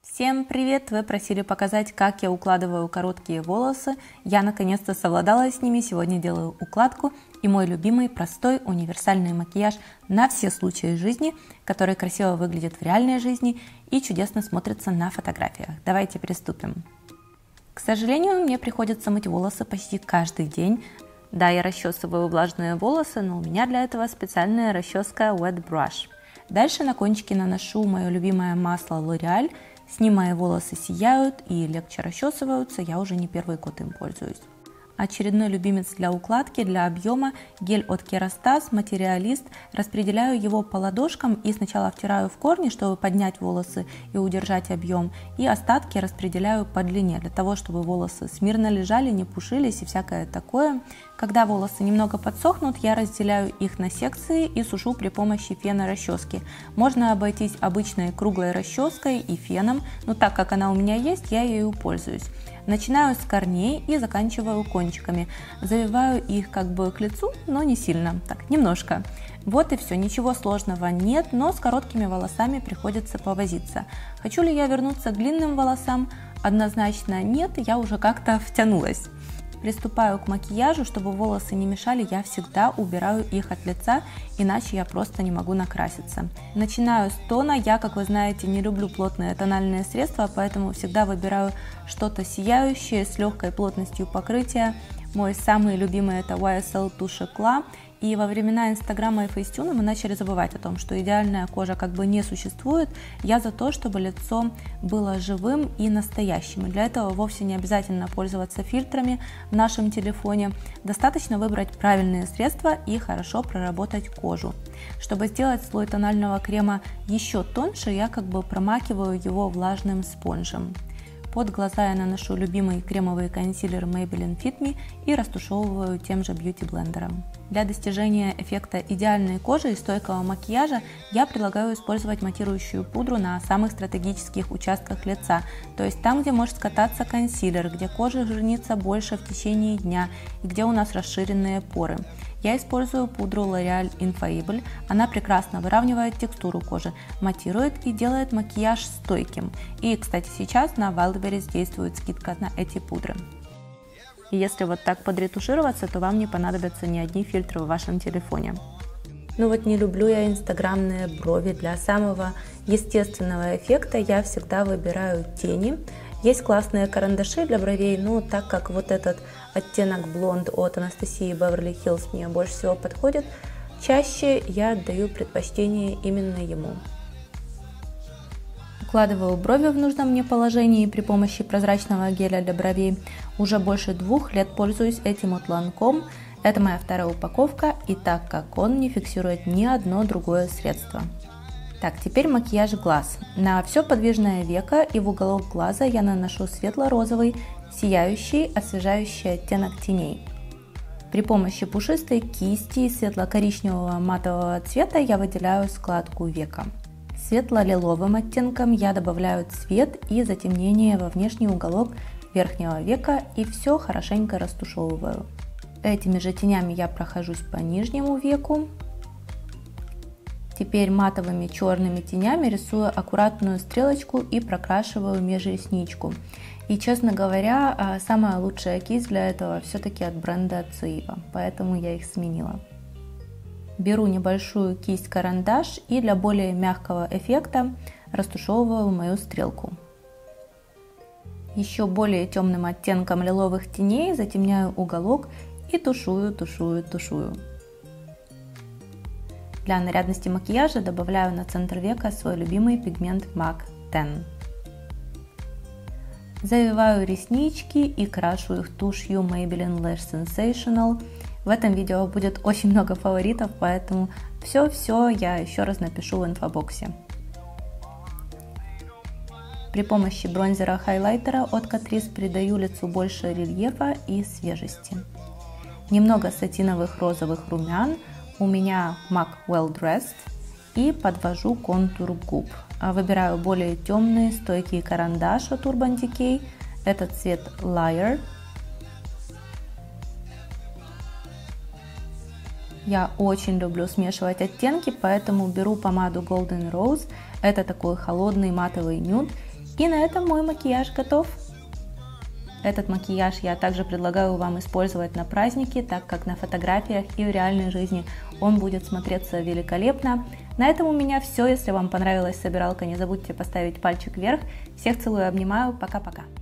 Всем привет! Вы просили показать, как я укладываю короткие волосы. Я наконец-то совладала с ними. Сегодня делаю укладку и мой любимый простой универсальный макияж на все случаи жизни, который красиво выглядит в реальной жизни и чудесно смотрится на фотографиях. Давайте приступим. К сожалению, мне приходится мыть волосы почти каждый день. Да, я расчесываю влажные волосы, но у меня для этого специальная расческа Wet Brush. Дальше на кончики наношу мое любимое масло L'Oreal. С ним мои волосы сияют и легче расчесываются, я уже не первый год им пользуюсь. Очередной любимец для укладки, для объема, гель от Kerastase Materialist. Распределяю его по ладошкам и сначала втираю в корни, чтобы поднять волосы и удержать объем. И остатки распределяю по длине, для того, чтобы волосы смирно лежали, не пушились и всякое такое. Когда волосы немного подсохнут, я разделяю их на секции и сушу при помощи фена-расчески. Можно обойтись обычной круглой расческой и феном, но так как она у меня есть, я ею пользуюсь. Начинаю с корней и заканчиваю кончиками. Завиваю их как бы к лицу, но не сильно, так, немножко. Вот и все, ничего сложного нет, но с короткими волосами приходится повозиться. Хочу ли я вернуться к длинным волосам? Однозначно нет, я уже как-то втянулась. Приступаю к макияжу, чтобы волосы не мешали, я всегда убираю их от лица, иначе я просто не могу накраситься. Начинаю с тона, я, как вы знаете, не люблю плотные тональные средства, поэтому всегда выбираю что-то сияющее, с легкой плотностью покрытия. Мой самый любимый это YSL тушь Eclat. И во времена Инстаграма и Фейстюна мы начали забывать о том, что идеальная кожа как бы не существует. Я за то, чтобы лицо было живым и настоящим. И для этого вовсе не обязательно пользоваться фильтрами в нашем телефоне. Достаточно выбрать правильные средства и хорошо проработать кожу. Чтобы сделать слой тонального крема еще тоньше, я как бы промакиваю его влажным спонжем. Под глаза я наношу любимый кремовый консилер Maybelline Fit Me и растушевываю тем же бьюти-блендером. Для достижения эффекта идеальной кожи и стойкого макияжа я предлагаю использовать матирующую пудру на самых стратегических участках лица, то есть там, где может скататься консилер, где кожа жирнится больше в течение дня и где у нас расширенные поры. Я использую пудру L'Oreal Infallible, она прекрасно выравнивает текстуру кожи, матирует и делает макияж стойким. И, кстати, сейчас на Wildberries действует скидка на эти пудры. И если вот так подретушироваться, то вам не понадобятся ни одни фильтры в вашем телефоне. Ну вот не люблю я инстаграмные брови. Для самого естественного эффекта я всегда выбираю тени. Есть классные карандаши для бровей, но так как вот этот оттенок блонд от Анастасии Beverly Hills мне больше всего подходит, чаще я отдаю предпочтение именно ему. Укладываю брови в нужном мне положении при помощи прозрачного геля для бровей. Уже больше 2 лет пользуюсь этим от Lancome. Это моя вторая упаковка, и так как он не фиксирует ни одно другое средство. Так, теперь макияж глаз. На все подвижное веко и в уголок глаза я наношу светло-розовый, сияющий, освежающий оттенок теней. При помощи пушистой кисти и светло-коричневого матового цвета я выделяю складку века. Светло-лиловым оттенком я добавляю цвет и затемнение во внешний уголок верхнего века и все хорошенько растушевываю. Этими же тенями я прохожусь по нижнему веку. Теперь матовыми черными тенями рисую аккуратную стрелочку и прокрашиваю межресничку. И, честно говоря, самая лучшая кисть для этого все-таки от бренда Zoeva, поэтому я их сменила. Беру небольшую кисть-карандаш и для более мягкого эффекта растушевываю мою стрелку. Еще более темным оттенком лиловых теней затемняю уголок и тушую. Для нарядности макияжа добавляю на центр века свой любимый пигмент MAC 10. Завиваю реснички и крашу их тушью Maybelline Lash Sensational. В этом видео будет очень много фаворитов, поэтому все я еще раз напишу в инфобоксе. При помощи бронзера-хайлайтера от Catrice придаю лицу больше рельефа и свежести. Немного сатиновых розовых румян. У меня MAC Well Dressed и подвожу контур губ. Выбираю более темный стойкий карандаш от Urban Decay. Это цвет Liar. Я очень люблю смешивать оттенки, поэтому беру помаду Golden Rose. Это такой холодный матовый нюд. И на этом мой макияж готов. Этот макияж я также предлагаю вам использовать на праздники, так как на фотографиях и в реальной жизни он будет смотреться великолепно. На этом у меня все. Если вам понравилась собиралка, не забудьте поставить пальчик вверх. Всех целую и обнимаю. Пока-пока.